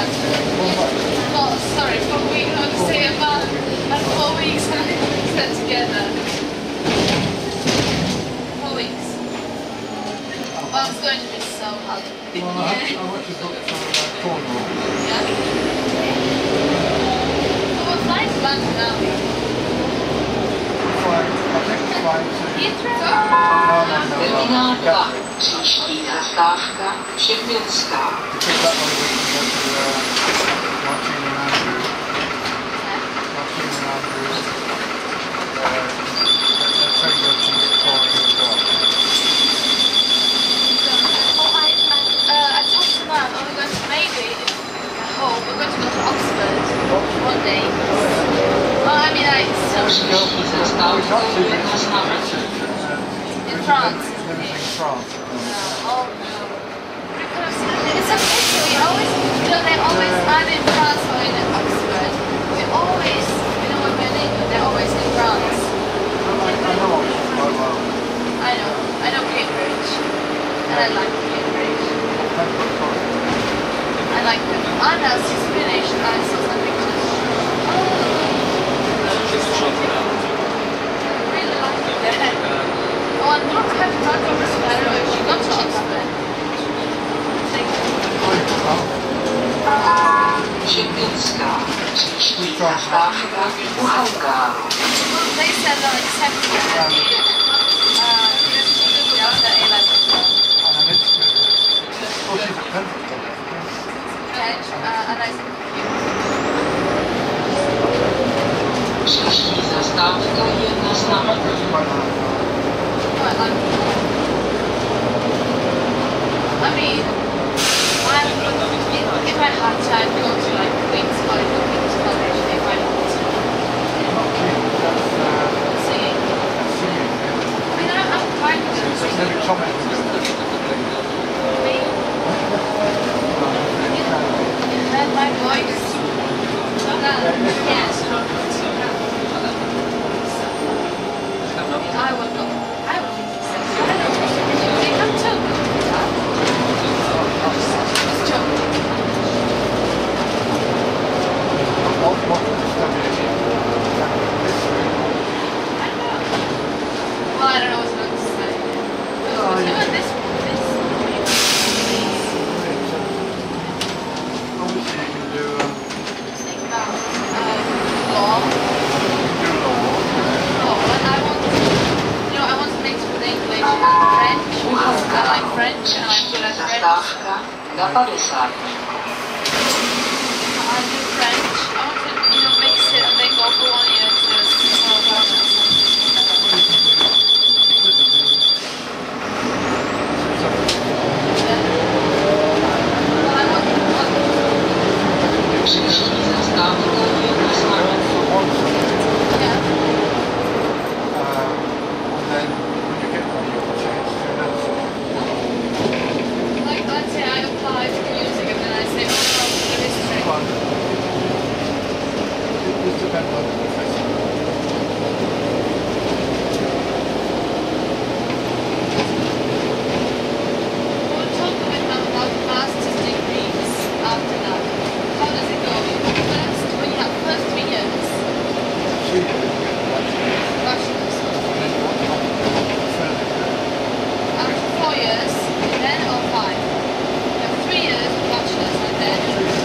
Oh, sorry, 4 weeks. I want to say a month and 4 weeks and I spent together. 4 weeks. Well, it's going to be so hard. Well, I want to book for Cornwall. Yeah. Oh, what flight to London now? I think it's flying to... Heathrow? Terminal 2. Příští zastávka Čepelská. Because that one we can go to Martin and Andrew. Martin and Andrew. That train goes to Victoria as well. I talked to Mum, and we're going to maybe, I hope, we're going to go to Oxford one day. Well, I mean, Příští zastávka je na známce. in France. Living in France. Oh no. It's a pity, we always, they're always either in France or in Oxford. We always, when we're in England, they're always in France. I know Cambridge. And I like Cambridge. I like them. Anna, she's finished. I saw some pictures. I really like it there. Oh, and not have not go to Sparrow. She got to Oxford. Čepelská. Příští zastávka u hangáru. They said that except for the other 11. And it's good. Oh, she's at Pembrokeshire. And I said, Příští zastávka je na známce. I mean, if I had to, I'd go to like Queen's College or King's College if I wanted to. Singing. I mean, I'm fine with it. There's no comment to do. Me? You heard my voice? Yes. I will go. I will be successful. I don't think I'm too good. It's joking. Well, I don't know what I was going to say. Doing this. Obviously you can do Think about law. Oh, and I want to mix with English and French. I like French and I'm good at French. Zastávka na 50. I do French. I want to, mix it and then go for 1 year to Sorbonne or something. Well, I want Příští zastávka je na známce. yeah. and then when you get one you'll change to another. Like, let's say I apply for music and then I say, oh no, for history. It just depends on the professor. We'll talk a bit now about master's degrees after that. How does it go? When you have first 3 years, bachelor's. After 4 years, then or 5? You have 3 years of bachelor's and then.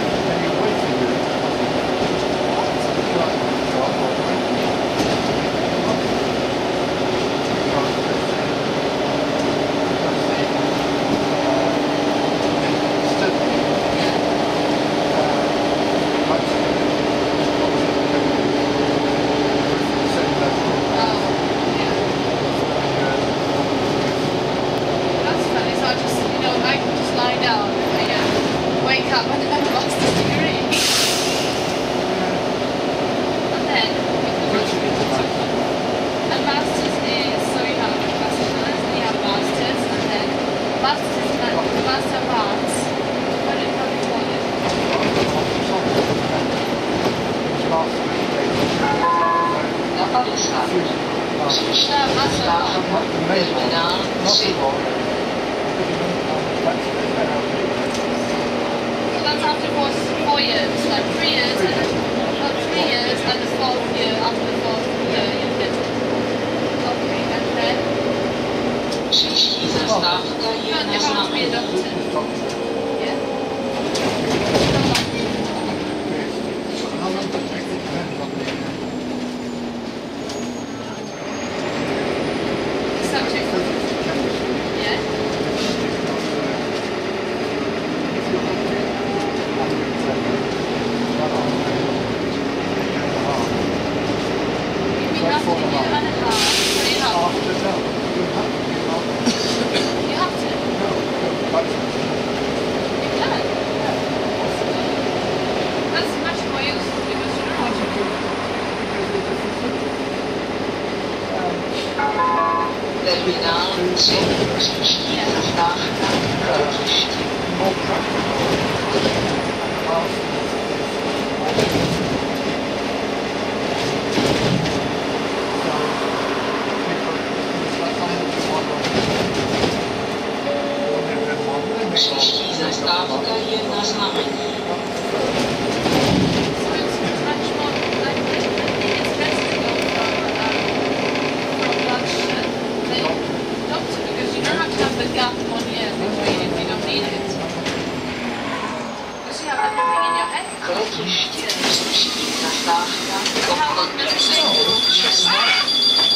That's funny. So I just, I can just lie down and wake up and have a master's degree. And then, and master's is, so you have bachelor's, then you have master's, and then master's is like the master of arts. What do you call it? Na 50. Příští zastávka terminál 3. So that's after 4 years, like 3 years, and then, not 3 years, and the 4th year, after the 4th year, you get it. Okay, and then Příští zastávka you je na have to be a znamení. doctor. Yeah? How long does it take? It depends on the The subject. chemistry. Yeah? You mean after a year and a half? So you have, you have to. You can. That's much more useful because you don't have to. Terminál 3. Příští zastávka Rodiště. Příští zastávka je na znamení. So it's much more like it's better to go from bloodshed than doctor because you don't have to have the gap 1 year between if you don't need it. Because you have everything in your head. Letiště. Příští zastávka obchod Centrum 16.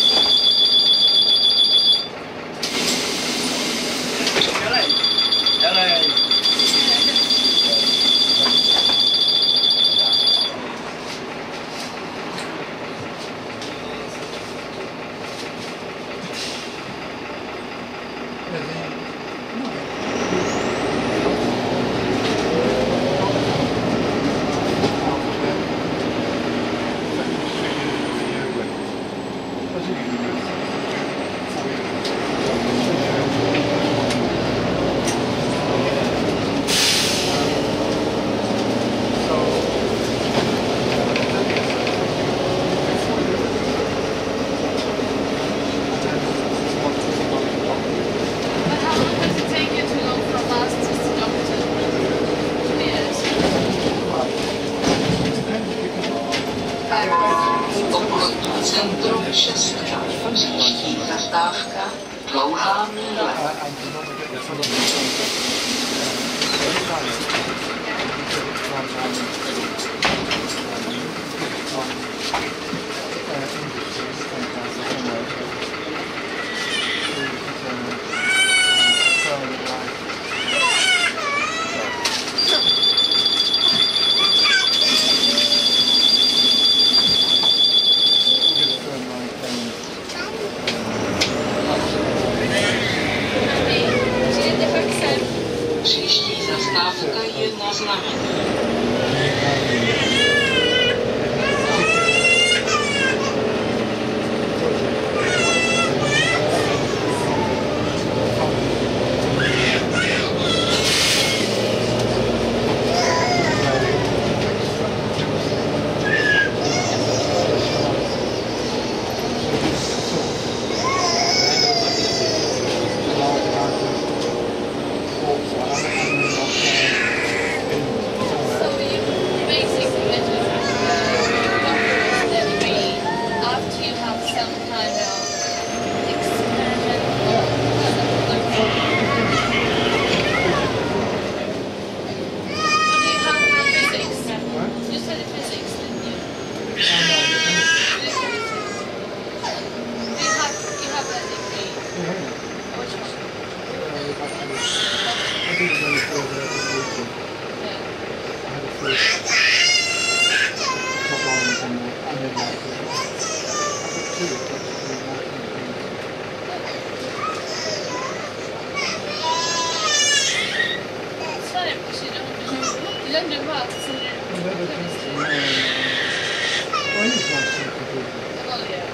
But how long does it take you to go from master's to doctor? 2 years. Obchodní centrum 6. Příští zastávka Dlouhá míle. Příští zastávka je na znamení. So you basically get your doctor's degree after you have some kind of experiment or like so do you have physics? You studied physics, didn't you? You have that degree? Which one? Yeah. It's funny because you don't do maths and well, yeah.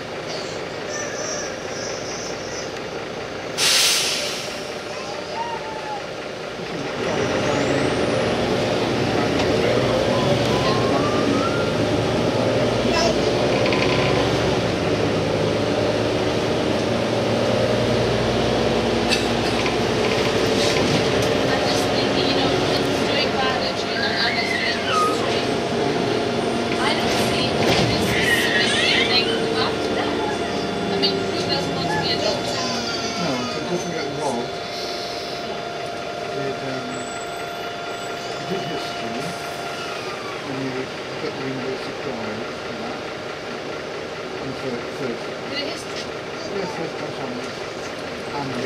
I'm just thinking, doing biology and I'm just doing you get the invoice supplied for that. And for The history. yes, there's cash on it. And the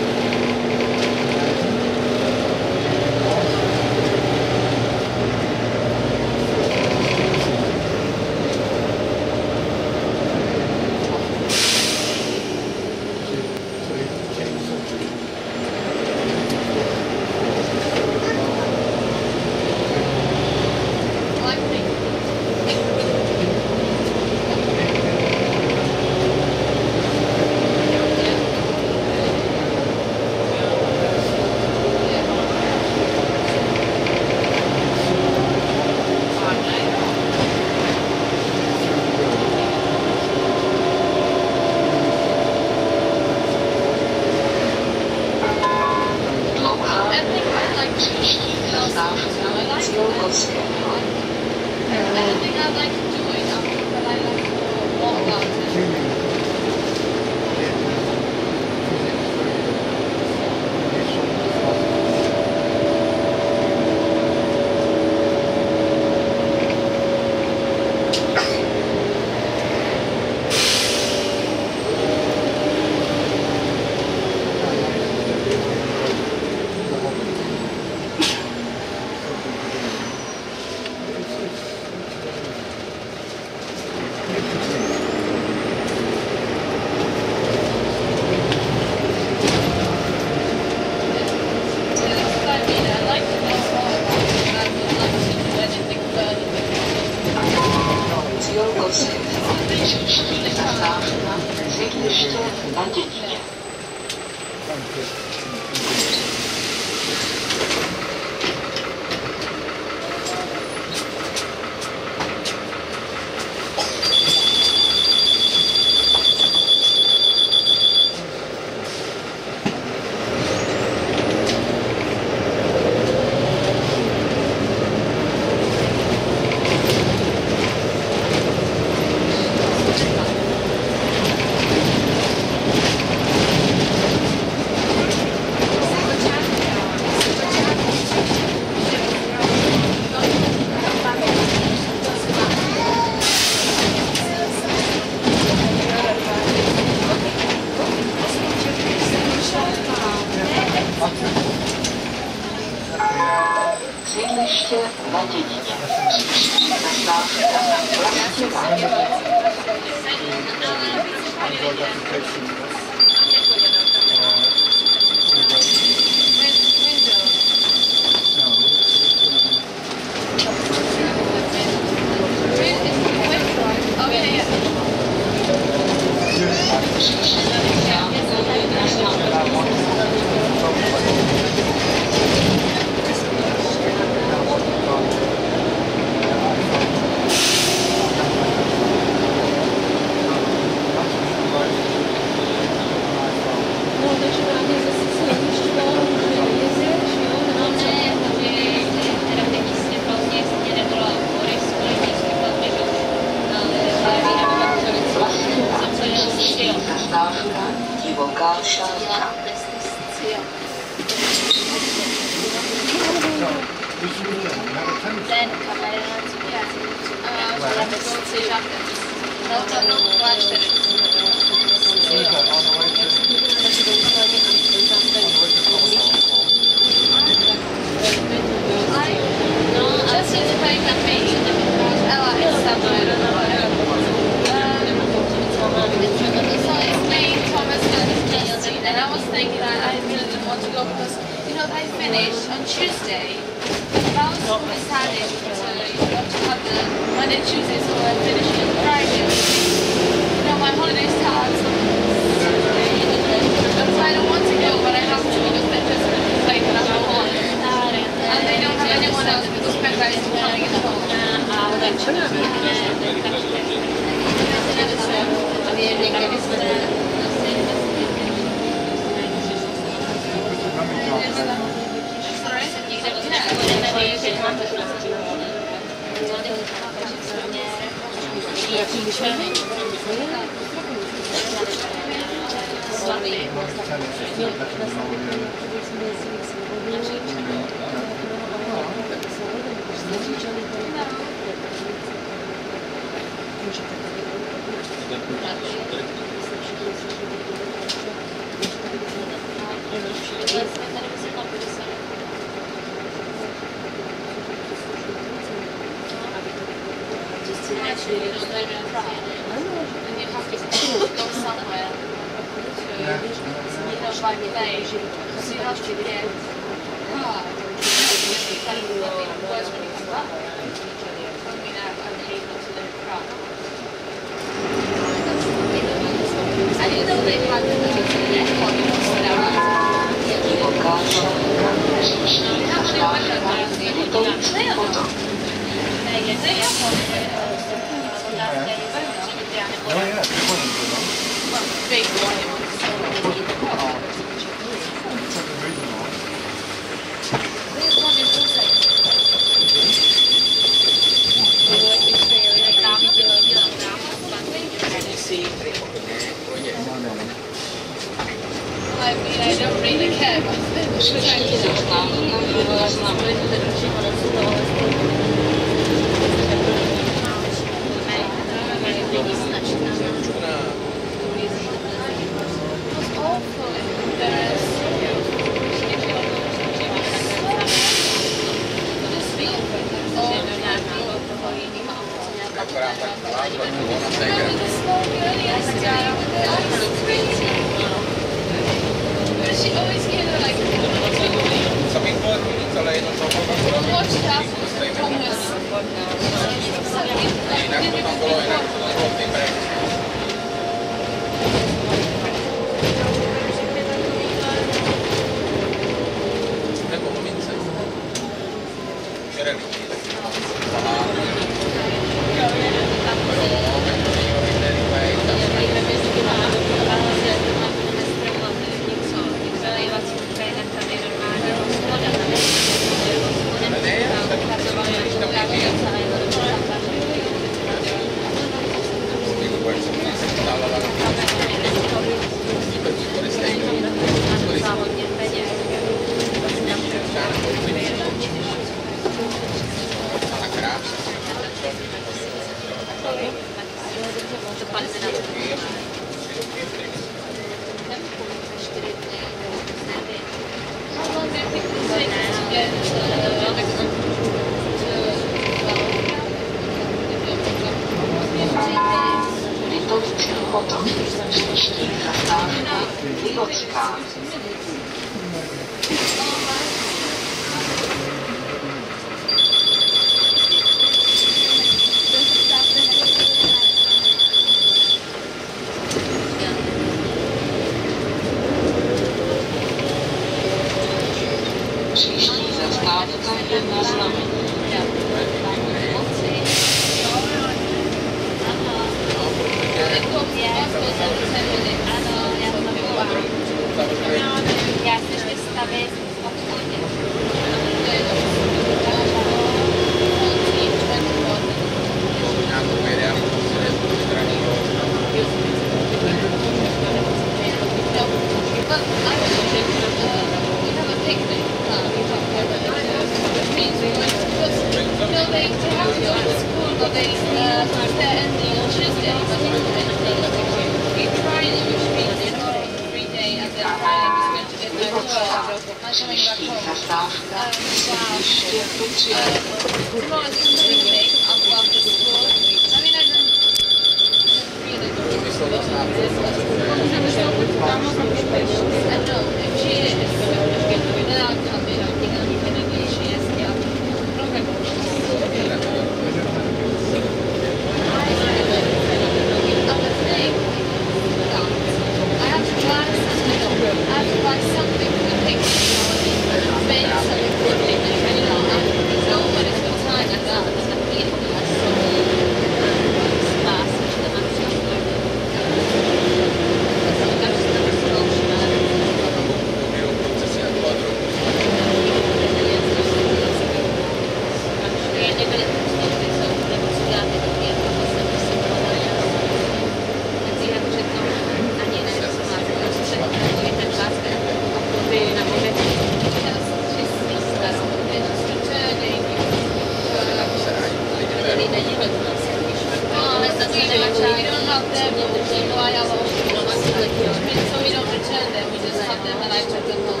have them while I have all so we don't return them, we just have them and I put them on.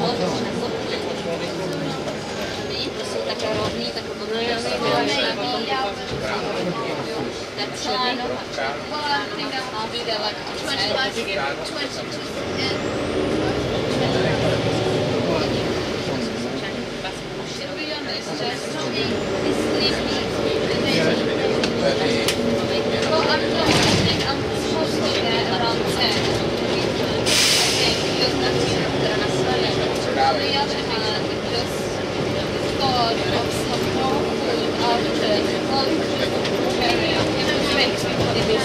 Také rovný, tak to That's fine. Well, I think I'll be there like 22. To be honest, well, I think I'm supposed to be there around 10. I think, because that's the other hand, because God of some more food after all area, it makes me want to be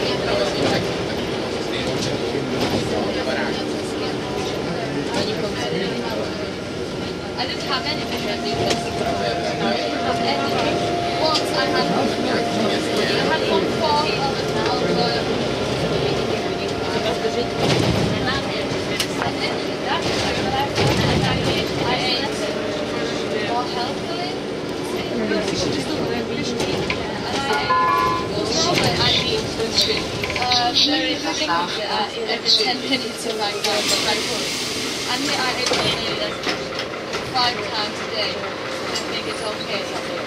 I didn't have any because I didn't have any. Once I had one fall of I ate more healthily. And I very frequently every 10 minutes of my food. And here I ate nearly 5 times a day. I think it's okay.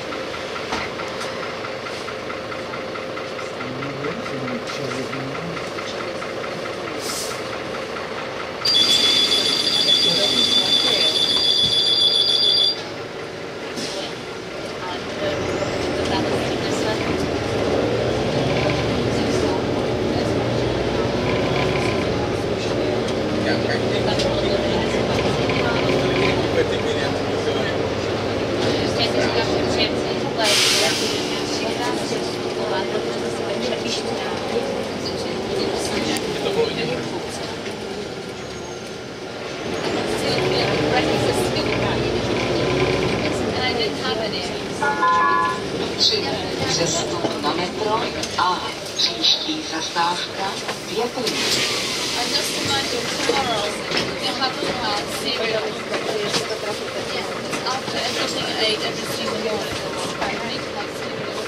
Přestup na metro a příští zastávka Větlín. I just imagine tomorrow they haven't had cereal. After everything I ate every single morning, I need to have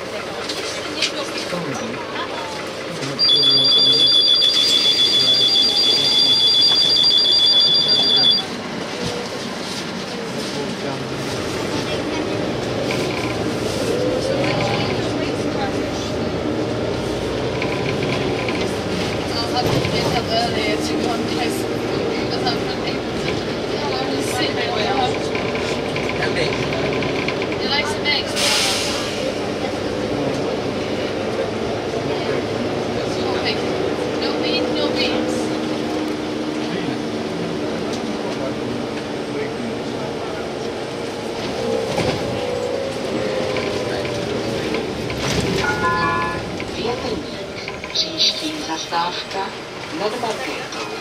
earlier to go on place because I'm not able to. I want to sit there. You like some eggs? Okay. No meat, no beans. Větlín. Příští zastávka nad Markétou.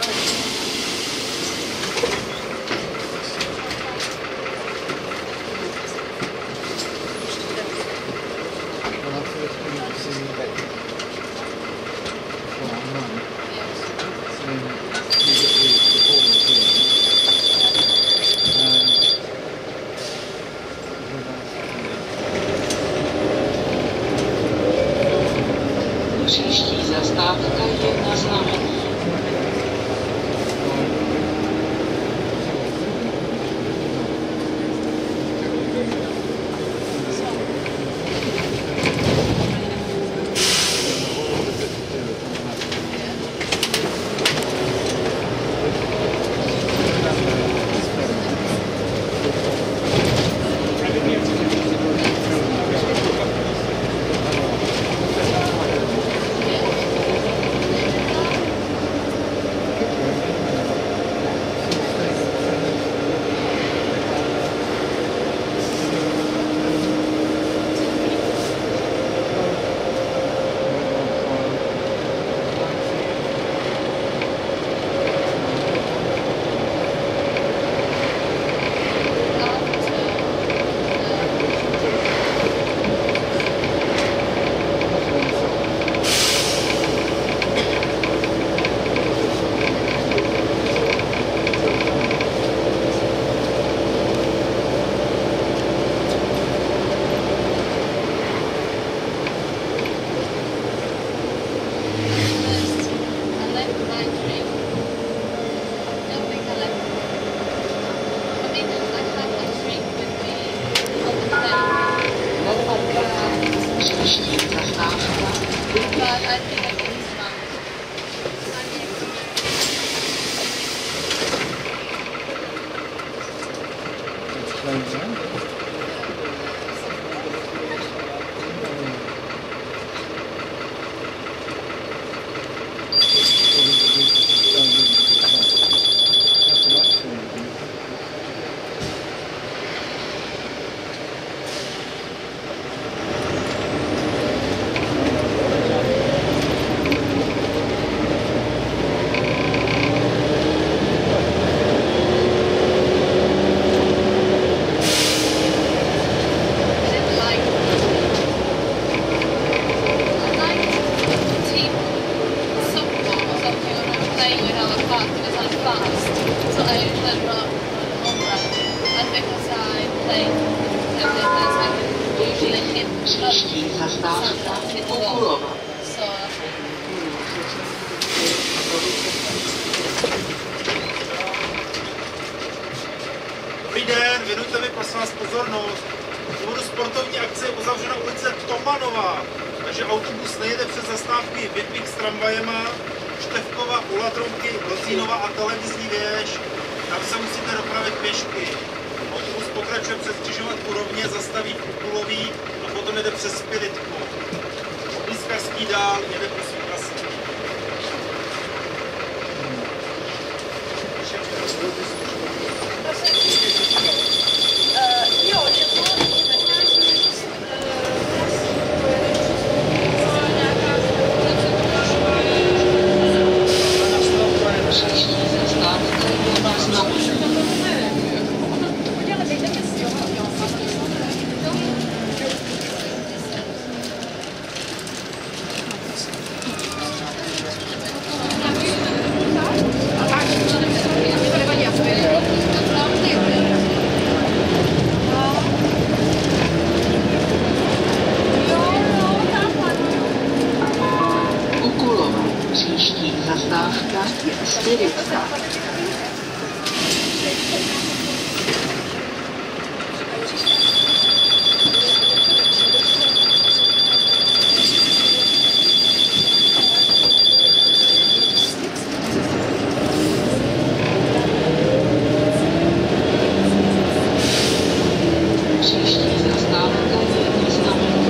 Příští zastávka je na Znamení. Příští zastávka. But I think I can smell Příští zastávka Okulova. Dobrý den, věnujte mi prosím vás pozornost. Z důvodu sportovní akce je uzavřena ulice Tomanová, takže autobus nejede přes zastávky Větvík s tramvajema, Števkova, Ulatronky, Rozínova a televizní věž. Tam se musíte dopravit pěšky. Autobus pokračuje přes křižovatku rovně, zastaví v Kukuloví a potom jede přes Spiritku. Blízkařský dál jede po Svítlasky. Příští zastávka je Spiritska. Příští zastávka je Významný.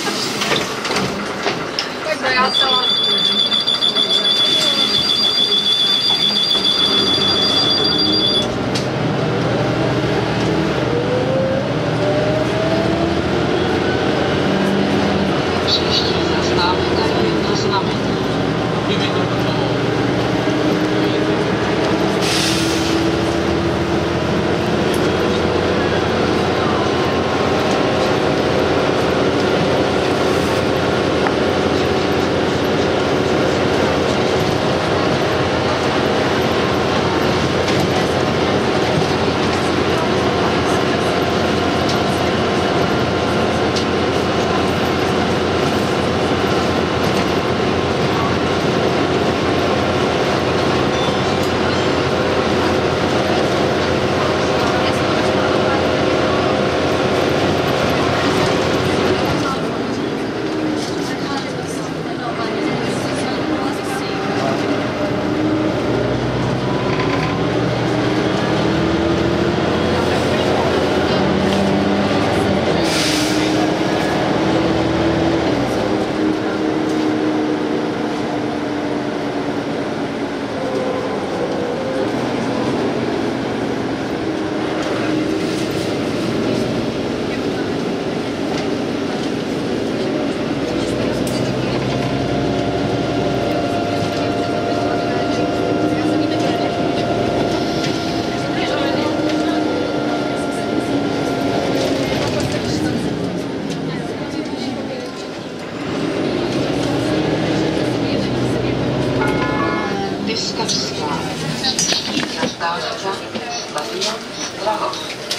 Tak já celá. Příští zastávka je na znamení. Piskařská. Zastávka Stadion Strahov.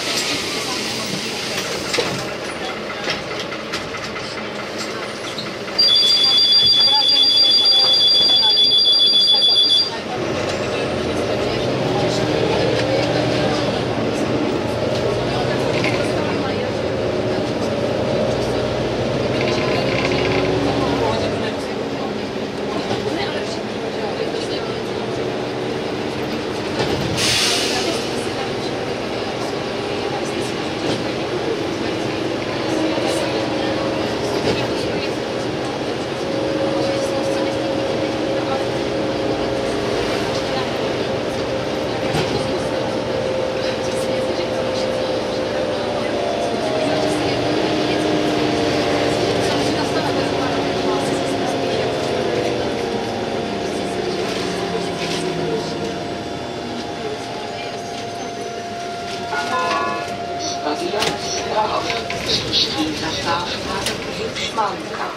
Stadion Strahov. Příští zastávka Šmanka.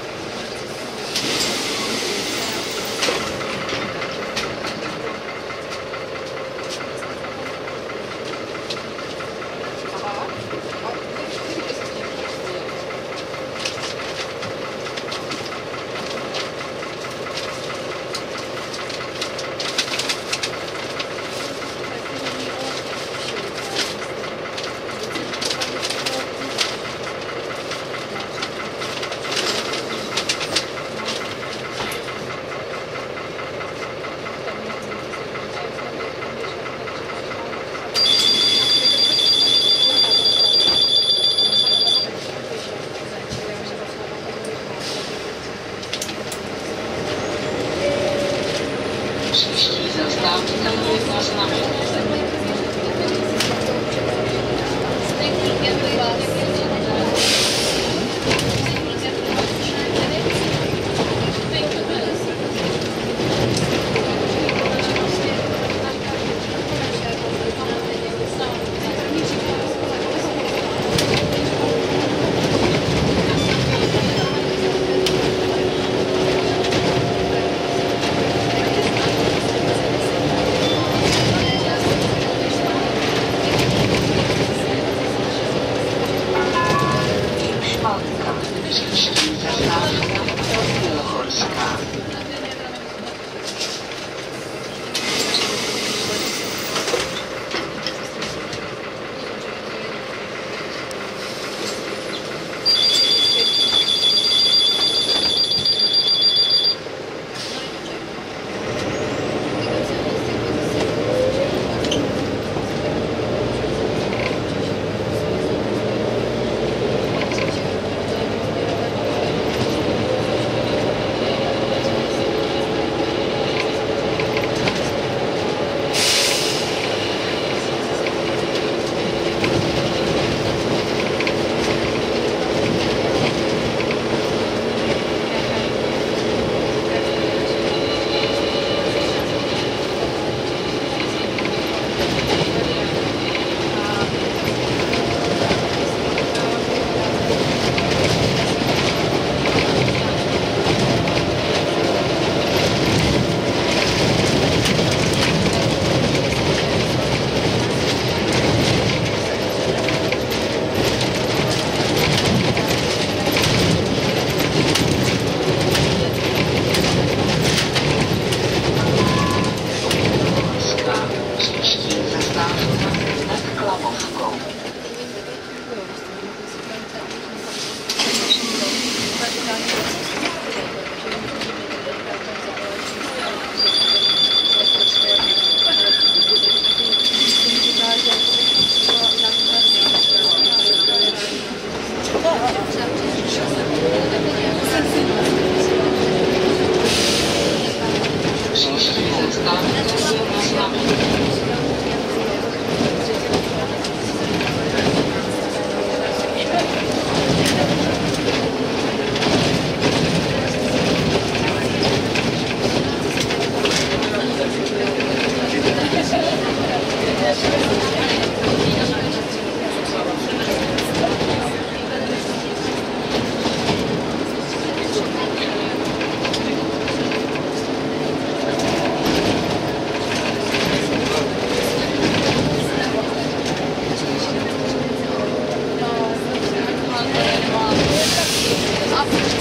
Příští zastávka je na znamení.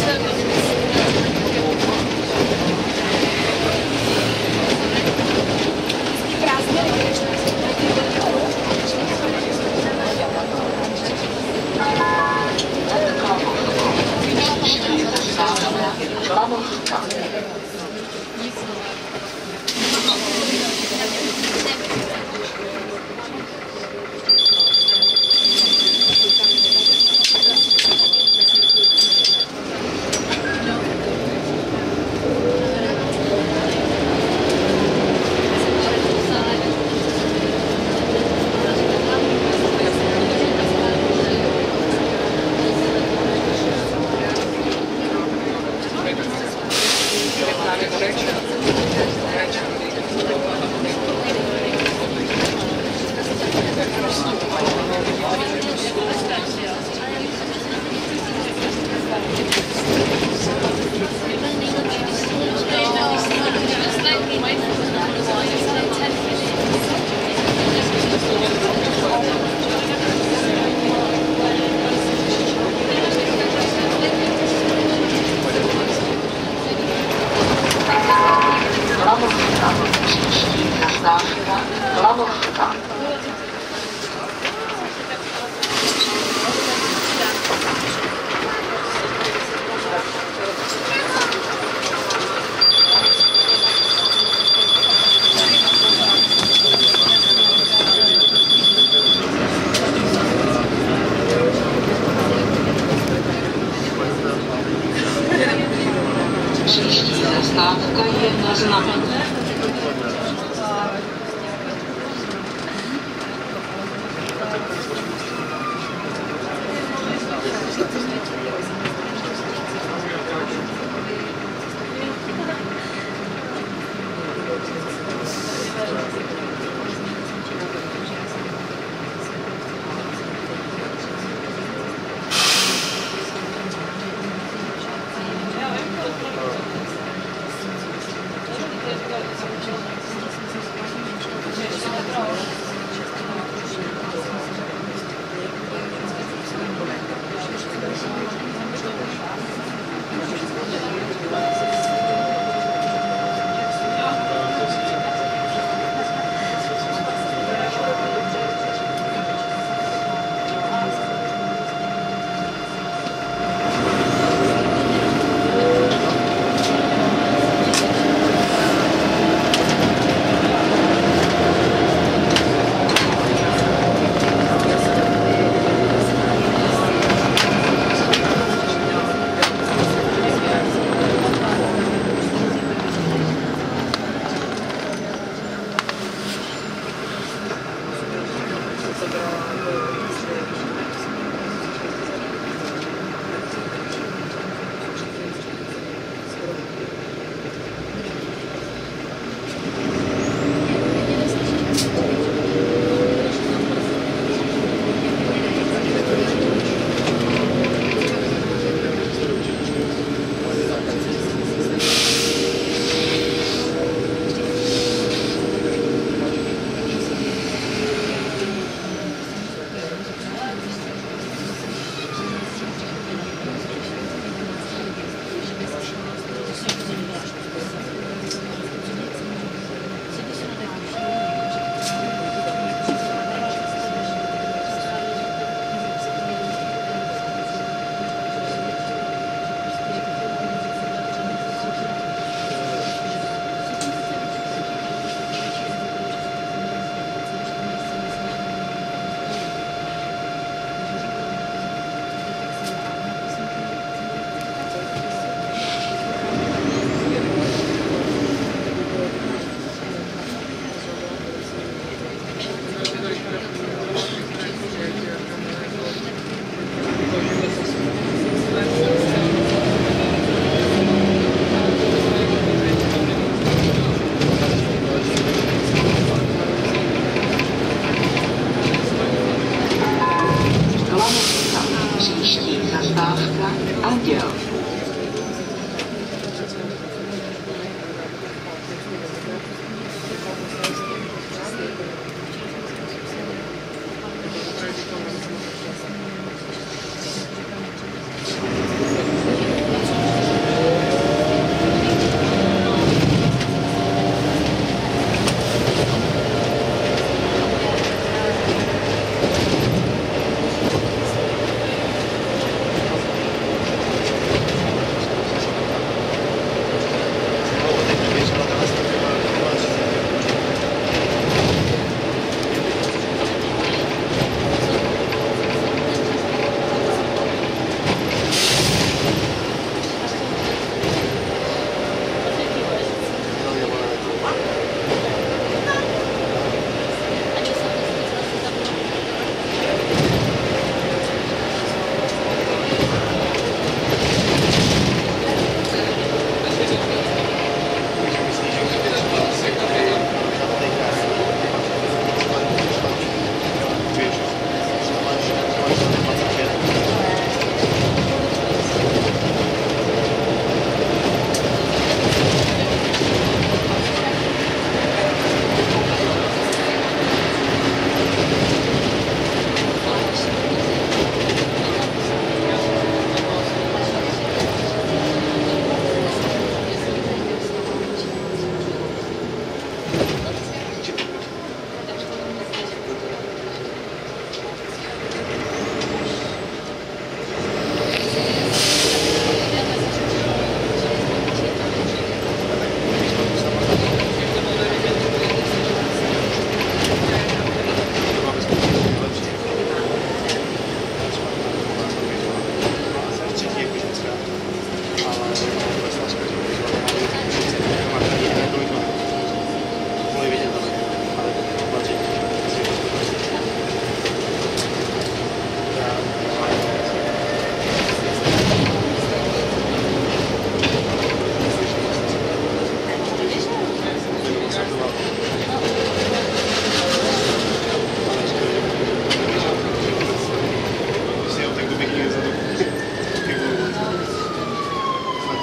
Příští zastávka je na Znameně.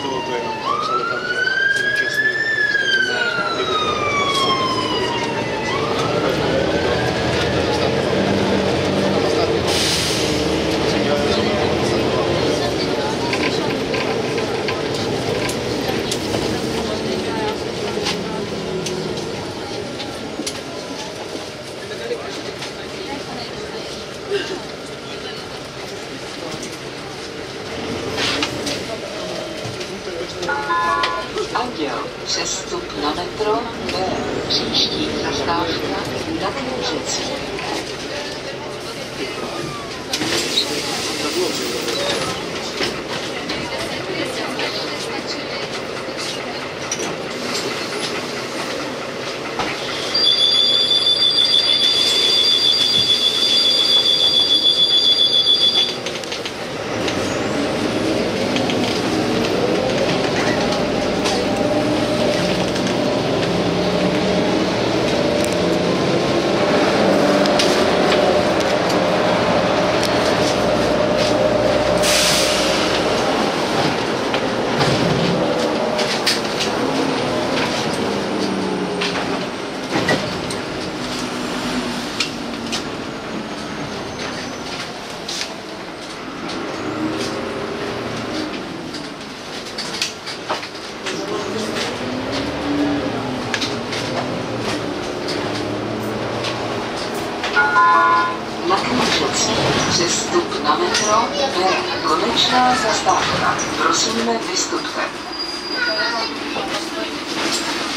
to je napsali tam, že se účastní Anděl, přestup na metro B, příští zastávka na Knížecí. Na Knížecí, přestup na metro B, konečná zastávka. Prosíme, vystupte.